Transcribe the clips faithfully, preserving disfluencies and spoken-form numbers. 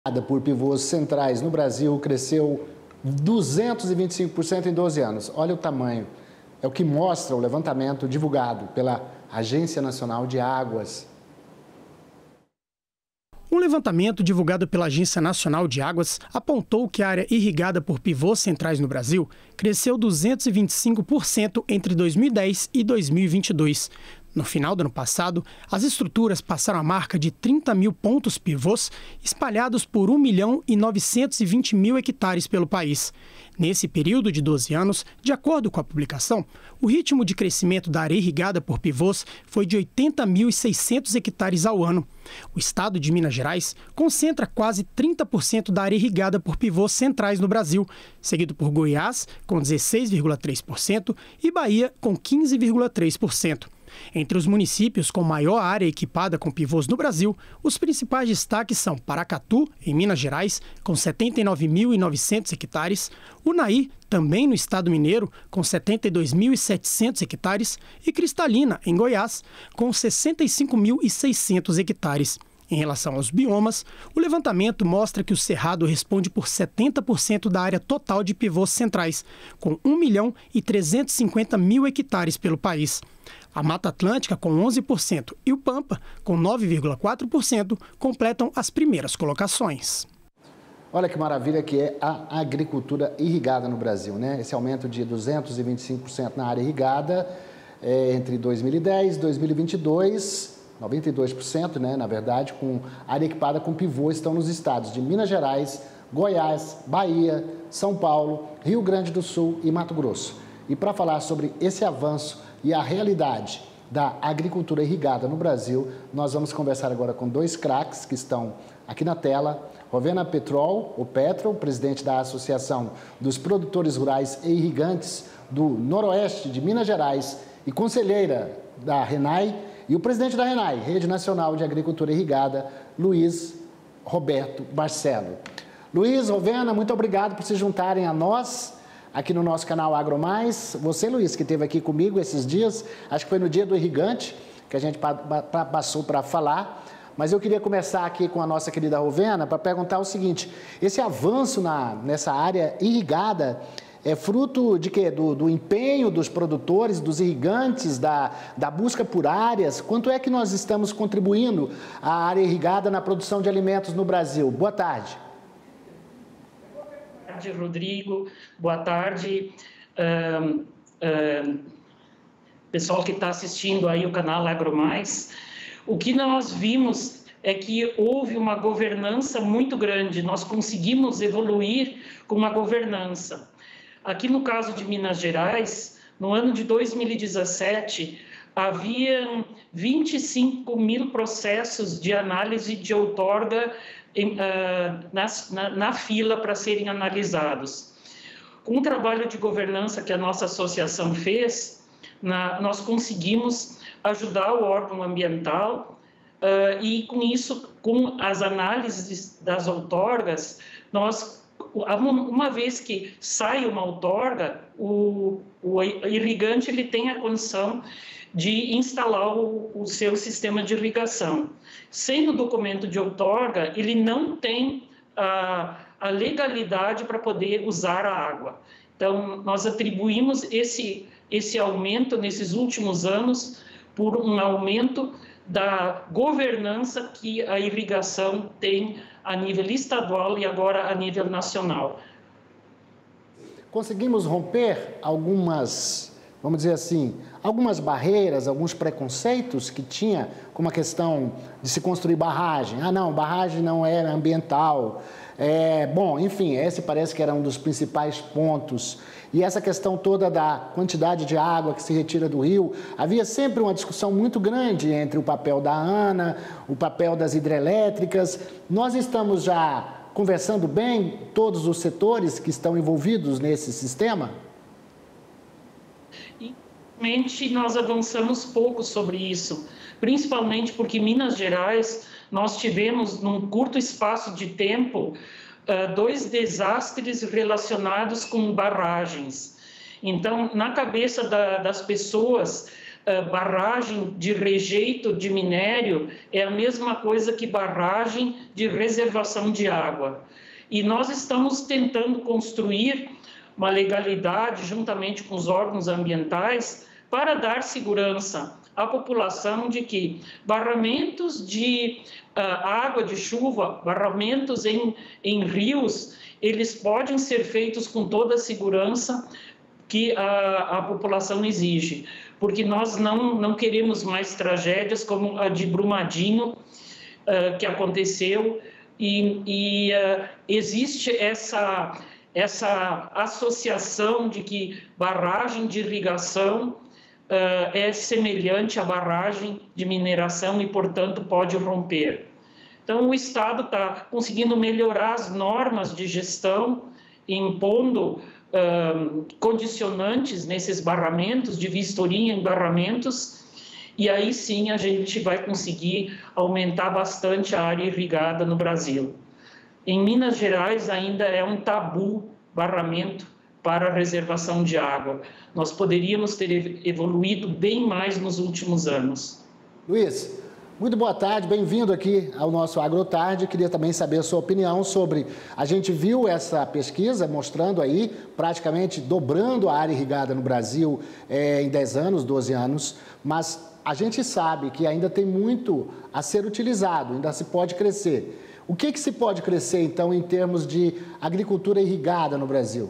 Por pivôs centrais no Brasil cresceu duzentos e vinte e cinco por cento em doze anos. Olha o tamanho. É o que mostra o levantamento divulgado pela Agência Nacional de Águas. Um levantamento divulgado pela Agência Nacional de Águas apontou que a área irrigada por pivôs centrais no Brasil cresceu duzentos e vinte e cinco por cento entre dois mil e dez e dois mil e vinte e dois. No final do ano passado, as estruturas passaram a marca de trinta mil pontos pivôs espalhados por um milhão e novecentos e vinte mil hectares pelo país. Nesse período de doze anos, de acordo com a publicação, o ritmo de crescimento da área irrigada por pivôs foi de oitenta mil e seiscentos hectares ao ano. O estado de Minas Gerais concentra quase trinta por cento da área irrigada por pivôs centrais no Brasil, seguido por Goiás, com dezesseis vírgula três por cento, e Bahia, com quinze vírgula três por cento. Entre os municípios com maior área equipada com pivôs no Brasil, os principais destaques são Paracatu, em Minas Gerais, com setenta e nove mil e novecentos hectares, Unaí, também no estado mineiro, com setenta e dois mil e setecentos hectares, e Cristalina, em Goiás, com sessenta e cinco mil e seiscentos hectares. Em relação aos biomas, o levantamento mostra que o Cerrado responde por setenta por cento da área total de pivôs centrais, com um milhão e trezentos e cinquenta mil hectares pelo país. A Mata Atlântica, com onze por cento, e o Pampa, com nove vírgula quatro por cento, completam as primeiras colocações. Olha que maravilha que é a agricultura irrigada no Brasil, né? Esse aumento de duzentos e vinte e cinco por cento na área irrigada é, entre dois mil e dez e dois mil e vinte e dois, noventa e dois por cento, né, na verdade, com área equipada com pivô estão nos estados de Minas Gerais, Goiás, Bahia, São Paulo, Rio Grande do Sul e Mato Grosso. E para falar sobre esse avanço e a realidade da agricultura irrigada no Brasil, nós vamos conversar agora com dois craques que estão aqui na tela. Rovena Petrol, o Petro, presidente da Associação dos Produtores Rurais e Irrigantes do Noroeste de Minas Gerais e conselheira da RENAI, e o presidente da RENAI, Rede Nacional de Agricultura Irrigada, Luiz Roberto Barcelo. Luiz, Rovena, muito obrigado por se juntarem a nós aqui no nosso canal AgroMais. Você, Luiz, que esteve aqui comigo esses dias, acho que foi no dia do irrigante que a gente passou para falar, mas eu queria começar aqui com a nossa querida Rovena para perguntar o seguinte: esse avanço na, nessa área irrigada é fruto de quê? Do, do empenho dos produtores, dos irrigantes, da, da busca por áreas? Quanto é que nós estamos contribuindo à área irrigada na produção de alimentos no Brasil? Boa tarde. Boa tarde, Rodrigo. Boa tarde, um, um, pessoal que está assistindo aí o canal AgroMais. O que nós vimos é que houve uma governança muito grande, nós conseguimos evoluir com uma governança. Aqui no caso de Minas Gerais, no ano de dois mil e dezessete, havia vinte e cinco mil processos de análise de outorga em, uh, nas, na, na fila para serem analisados. Com o trabalho de governança que a nossa associação fez, na, nós conseguimos ajudar o órgão ambiental uh, e, com isso, com as análises das outorgas, nós uma vez que sai uma outorga, o, o irrigante ele tem a condição de instalar o, o seu sistema de irrigação. Sem o documento de outorga, ele não tem a, a legalidade para poder usar a água. Então, nós atribuímos esse, esse aumento nesses últimos anos por um aumento da governança que a irrigação tem a nível estadual e agora a nível nacional. Conseguimos romper algumas, vamos dizer assim, algumas barreiras, alguns preconceitos que tinha, como a questão de se construir barragem. Ah, não, barragem não é ambiental. É, bom, enfim, esse parece que era um dos principais pontos. E essa questão toda da quantidade de água que se retira do rio, havia sempre uma discussão muito grande entre o papel da ANA, o papel das hidrelétricas. Nós estamos já conversando bem, todos os setores que estão envolvidos nesse sistema? Infelizmente, nós avançamos pouco sobre isso, principalmente porque em Minas Gerais nós tivemos, num curto espaço de tempo, dois desastres relacionados com barragens. Então, na cabeça da, das pessoas, barragem de rejeito de minério é a mesma coisa que barragem de reservação de água. E nós estamos tentando construir uma legalidade, juntamente com os órgãos ambientais, para dar segurança à população de que barramentos de uh, água de chuva, barramentos em, em rios, eles podem ser feitos com toda a segurança que a, a população exige, porque nós não, não queremos mais tragédias como a de Brumadinho, uh, que aconteceu, e, e uh, existe essa, essa associação de que barragem de irrigação uh, é semelhante à barragem de mineração e, portanto, pode romper. Então, o Estado está conseguindo melhorar as normas de gestão, impondo Uh, condicionantes nesses barramentos, de vistoria em barramentos, e aí sim a gente vai conseguir aumentar bastante a área irrigada no Brasil. Em Minas Gerais ainda é um tabu barramento para a reservação de água. Nós poderíamos ter evoluído bem mais nos últimos anos. Luiz, muito boa tarde, bem-vindo aqui ao nosso AgroTarde. Queria também saber a sua opinião sobre... A gente viu essa pesquisa mostrando aí, praticamente dobrando a área irrigada no Brasil é, em dez anos, doze anos, mas a gente sabe que ainda tem muito a ser utilizado, ainda se pode crescer. O que, que se pode crescer, então, em termos de agricultura irrigada no Brasil?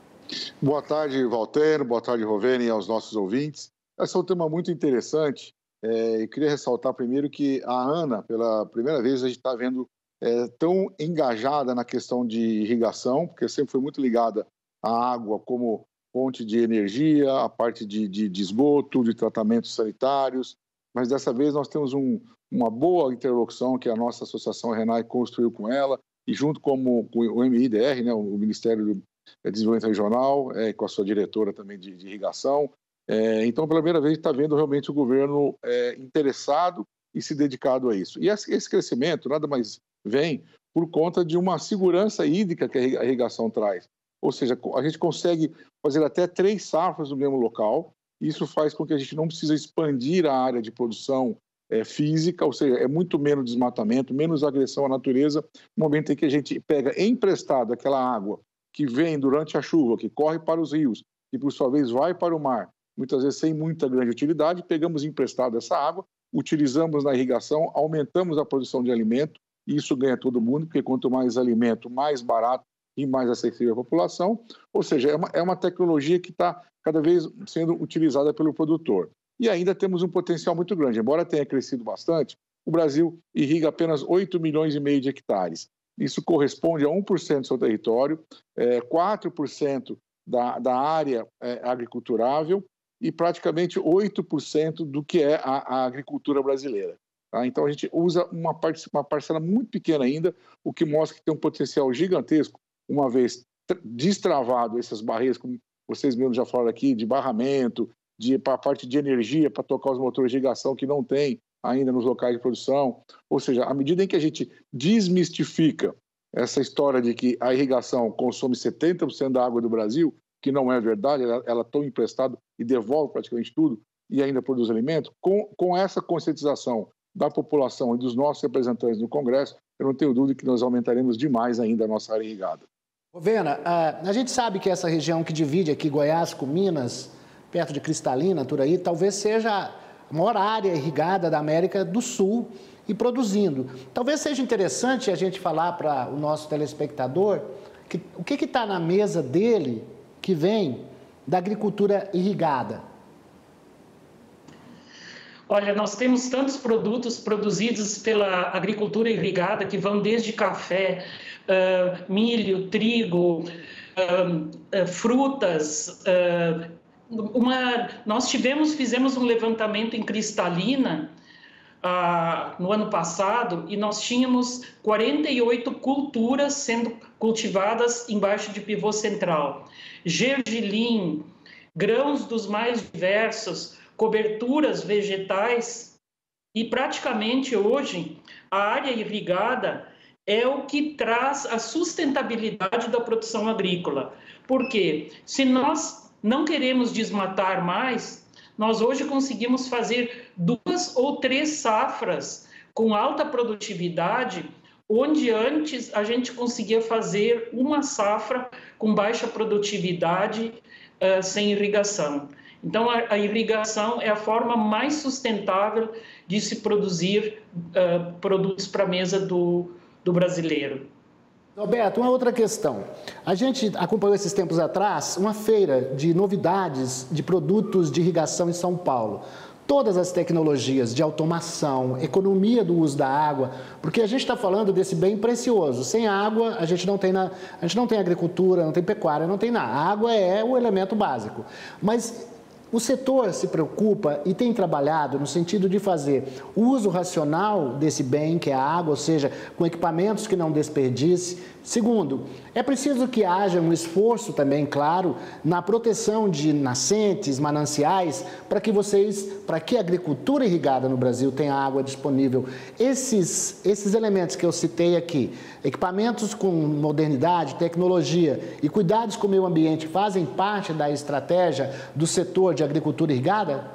Boa tarde, Valter, boa tarde, Rovene, e aos nossos ouvintes. Esse é um tema muito interessante. É, eu queria ressaltar primeiro que a ANA, pela primeira vez, a gente está vendo é, tão engajada na questão de irrigação, porque sempre foi muito ligada à água como fonte de energia, a parte de, de, de esgoto, de tratamentos sanitários, mas dessa vez nós temos um, uma boa interlocução que a nossa associação RENAI construiu com ela, e junto com o, com o M I D R, né, o Ministério do Desenvolvimento Regional, é, com a sua diretora também de, de irrigação. É, então, pela primeira vez, está vendo realmente o governo é, interessado e se dedicado a isso. E esse crescimento nada mais vem por conta de uma segurança hídrica que a irrigação traz. Ou seja, a gente consegue fazer até três safras no mesmo local. Isso faz com que a gente não precise expandir a área de produção é, física, ou seja, é muito menos desmatamento, menos agressão à natureza, no momento em que a gente pega emprestado aquela água que vem durante a chuva, que corre para os rios e, por sua vez, vai para o mar, muitas vezes sem muita grande utilidade, pegamos emprestado essa água, utilizamos na irrigação, aumentamos a produção de alimento, e isso ganha todo mundo, porque quanto mais alimento, mais barato e mais acessível à população, ou seja, é uma, é uma tecnologia que está cada vez sendo utilizada pelo produtor. E ainda temos um potencial muito grande, embora tenha crescido bastante, o Brasil irriga apenas oito milhões e meio de hectares. Isso corresponde a um por cento do seu território, é, quatro por cento da, da área é, agriculturável, e praticamente oito por cento do que é a, a agricultura brasileira. Tá? Então, a gente usa uma, parte, uma parcela muito pequena ainda, o que mostra que tem um potencial gigantesco, uma vez destravado essas barreiras, como vocês mesmos já falaram aqui, de barramento, de, para a parte de energia, para tocar os motores de irrigação que não tem ainda nos locais de produção. Ou seja, à medida em que a gente desmistifica essa história de que a irrigação consome setenta por cento da água do Brasil, que não é verdade, ela, ela toma emprestado e devolve praticamente tudo e ainda produz alimento, com, com essa conscientização da população e dos nossos representantes no Congresso, eu não tenho dúvida que nós aumentaremos demais ainda a nossa área irrigada. Rovena, a gente sabe que essa região que divide aqui Goiás com Minas, perto de Cristalina, Turaí, talvez seja a maior área irrigada da América do Sul e produzindo. Talvez seja interessante a gente falar para o nosso telespectador que, o que está na mesa dele que vem da agricultura irrigada. Olha, nós temos tantos produtos produzidos pela agricultura irrigada que vão desde café, uh, milho, trigo, uh, uh, frutas. Uh, uma, nós tivemos, fizemos um levantamento em Cristalina uh, no ano passado e nós tínhamos quarenta e oito culturas sendo cultivadas embaixo de pivô central. Gergelim, grãos dos mais diversos, coberturas vegetais, e praticamente hoje a área irrigada é o que traz a sustentabilidade da produção agrícola. Por quê? Se nós não queremos desmatar mais, nós hoje conseguimos fazer duas ou três safras com alta produtividade, onde antes a gente conseguia fazer uma safra com baixa produtividade uh, sem irrigação. Então, a, a irrigação é a forma mais sustentável de se produzir uh, produtos para a mesa do, do brasileiro. Roberto, uma outra questão. A gente acompanhou esses tempos atrás uma feira de novidades de produtos de irrigação em São Paulo. Todas as tecnologias de automação, economia do uso da água, porque a gente está falando desse bem precioso. Sem água, a gente não tem, na, a gente não tem agricultura, não tem pecuária, não tem nada. A água é o elemento básico. Mas o setor se preocupa e tem trabalhado no sentido de fazer o uso racional desse bem, que é a água, ou seja, com equipamentos que não desperdice. Segundo, é preciso que haja um esforço também, claro, na proteção de nascentes, mananciais, para que vocês, para que a agricultura irrigada no Brasil tenha água disponível. Esses, esses elementos que eu citei aqui, equipamentos com modernidade, tecnologia e cuidados com o meio ambiente, fazem parte da estratégia do setor de agricultura irrigada?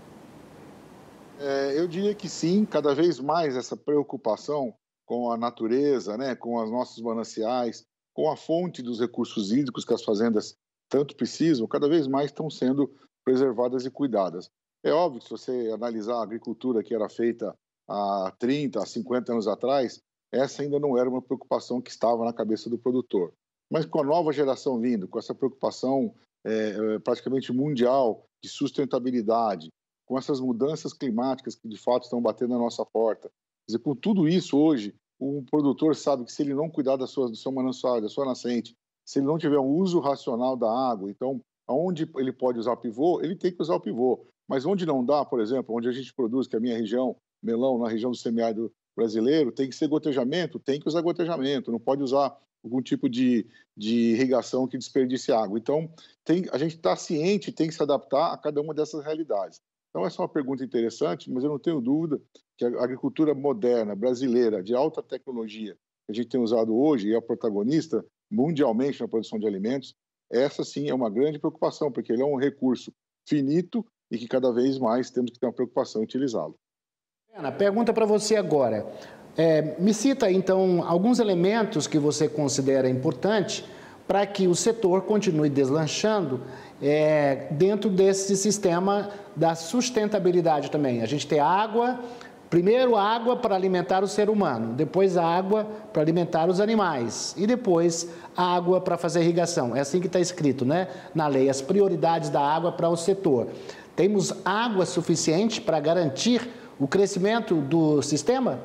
É, eu diria que sim, cada vez mais essa preocupação com a natureza, né, com os nossos mananciais, com a fonte dos recursos hídricos que as fazendas tanto precisam, cada vez mais estão sendo preservadas e cuidadas. É óbvio que se você analisar a agricultura que era feita há trinta, há cinquenta anos atrás, essa ainda não era uma preocupação que estava na cabeça do produtor. Mas com a nova geração vindo, com essa preocupação é, praticamente mundial de sustentabilidade, com essas mudanças climáticas que de fato estão batendo na nossa porta, quer dizer, com tudo isso hoje, o produtor sabe que se ele não cuidar da sua, do seu manancial, da sua nascente, se ele não tiver um uso racional da água, então, onde ele pode usar o pivô, ele tem que usar o pivô. Mas onde não dá, por exemplo, onde a gente produz, que é a minha região, melão, na região do semiárido brasileiro, tem que ser gotejamento, tem que usar gotejamento, não pode usar algum tipo de, de irrigação que desperdice água. Então, tem, a gente está ciente, tem que se adaptar a cada uma dessas realidades. Então, essa é uma pergunta interessante, mas eu não tenho dúvida que a agricultura moderna, brasileira, de alta tecnologia, que a gente tem usado hoje e é a protagonista mundialmente na produção de alimentos, essa sim é uma grande preocupação, porque ele é um recurso finito e que cada vez mais temos que ter uma preocupação em utilizá-lo. Ana, pergunta para você agora. É, me cita, então, alguns elementos que você considera importante para que o setor continue deslanchando é, dentro desse sistema da sustentabilidade também. A gente tem água, primeiro água para alimentar o ser humano, depois água para alimentar os animais e depois água para fazer irrigação. É assim que está escrito, né, na lei, as prioridades da água para o setor. Temos água suficiente para garantir o crescimento do sistema?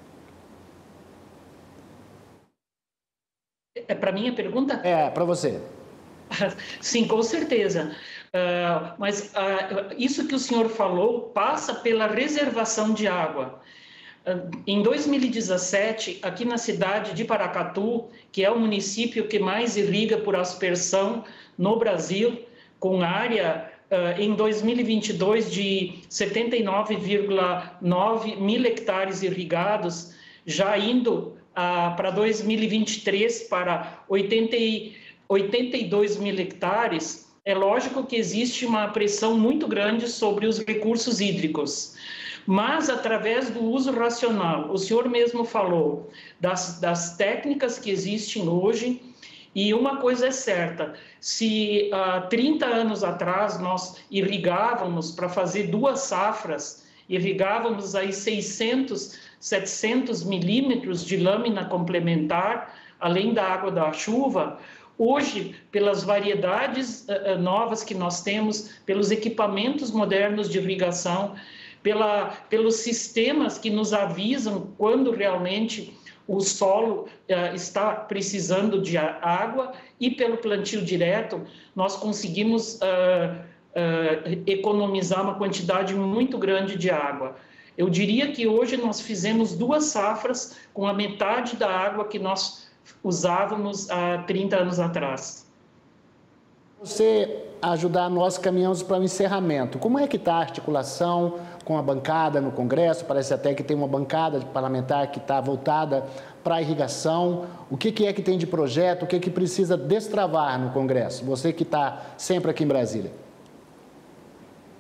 É para mim a pergunta? É, para você. Sim, com certeza. Uh, mas uh, isso que o senhor falou passa pela reservação de água. Uh, em dois mil e dezessete, aqui na cidade de Paracatu, que é o município que mais irriga por aspersão no Brasil, com área uh, em dois mil e vinte e dois de setenta e nove vírgula nove mil hectares irrigados, já indo uh, para dois mil e vinte e três para oitenta e dois mil hectares, é lógico que existe uma pressão muito grande sobre os recursos hídricos, mas através do uso racional, o senhor mesmo falou das, das técnicas que existem hoje, e uma coisa é certa, se há trinta anos atrás nós irrigávamos para fazer duas safras, irrigávamos aí seiscentos, setecentos milímetros de lâmina complementar, além da água da chuva, hoje, pelas variedades uh, novas que nós temos, pelos equipamentos modernos de irrigação, pela, pelos sistemas que nos avisam quando realmente o solo uh, está precisando de água, e pelo plantio direto, nós conseguimos uh, uh, economizar uma quantidade muito grande de água. Eu diria que hoje nós fizemos duas safras com a metade da água que nós usávamos há trinta anos atrás. Você ajudar, nós caminhamos para o encerramento. Como é que está a articulação com a bancada no Congresso? Parece até que tem uma bancada parlamentar que está voltada para a irrigação. O que, que é que tem de projeto? O que, que precisa destravar no Congresso? Você que está sempre aqui em Brasília.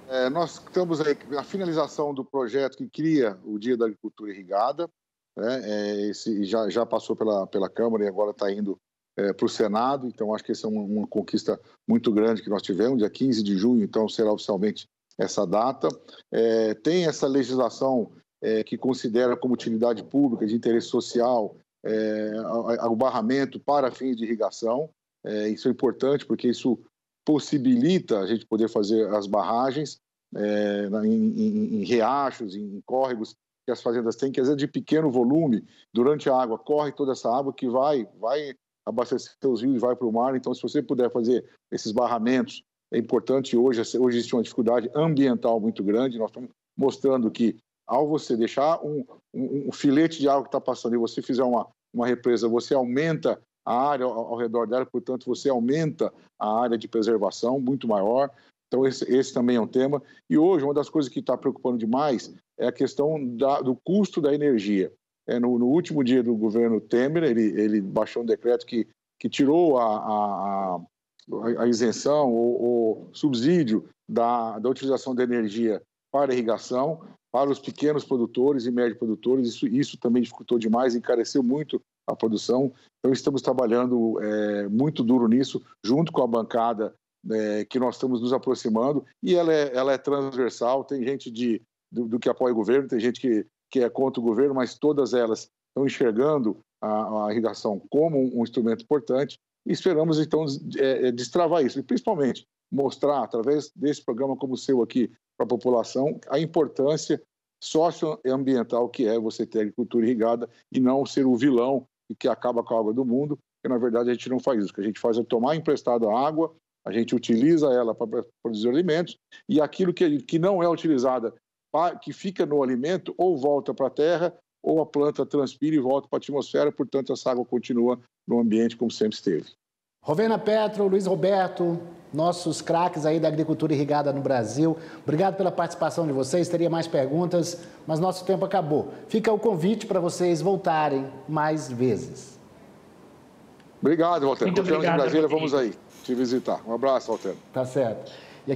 É, nós estamos aí na finalização do projeto que cria o Dia da Agricultura Irrigada, né? É, esse já, já passou pela, pela Câmara e agora está indo é, para o Senado, então acho que essa é uma, uma conquista muito grande que nós tivemos, dia quinze de junho, então será oficialmente essa data. É, tem essa legislação é, que considera como utilidade pública de interesse social é, o barramento para fins de irrigação. É, isso é importante porque isso possibilita a gente poder fazer as barragens é, em, em, em riachos, em córregos que as fazendas têm, que às vezes de pequeno volume, durante a água, corre toda essa água que vai, vai abastecer os rios e vai para o mar. Então, se você puder fazer esses barramentos, é importante. Hoje, hoje existe uma dificuldade ambiental muito grande. Nós estamos mostrando que, ao você deixar um, um, um filete de água que está passando e você fizer uma, uma represa, você aumenta a área ao, ao redor dela, portanto, você aumenta a área de preservação muito maior. Então, esse, esse também é um tema. E hoje, uma das coisas que está preocupando demais é a questão da, do custo da energia. É, no, no último dia do governo Temer, ele, ele baixou um decreto que, que tirou a, a, a, a isenção ou o subsídio da, da utilização da energia para irrigação, para os pequenos produtores e médios produtores. Isso, isso também dificultou demais, encareceu muito a produção. Então, estamos trabalhando é, muito duro nisso, junto com a bancada é, que nós estamos nos aproximando, e ela é, ela é transversal. Tem gente de, do, do que apoia o governo, tem gente que, que é contra o governo, mas todas elas estão enxergando a, a irrigação como um, um instrumento importante, e esperamos, então, é, destravar isso, e principalmente mostrar, através desse programa como o seu aqui, para a população, a importância socioambiental que é você ter agricultura irrigada e não ser o vilão que acaba com a água do mundo, porque, na verdade, a gente não faz isso. O que a gente faz é tomar emprestado a água, a gente utiliza ela para produzir alimentos, e aquilo que, que não é utilizada, que fica no alimento, ou volta para a terra, ou a planta transpira e volta para a atmosfera, portanto, essa água continua no ambiente como sempre esteve. Rovena Petro, Luiz Roberto, nossos craques aí da agricultura irrigada no Brasil. Obrigado pela participação de vocês. Teria mais perguntas, mas nosso tempo acabou. Fica o convite para vocês voltarem mais vezes. Obrigado, Walter. Muito obrigado. Em Brasília, vamos aí te visitar. Um abraço, Walter. Tá certo.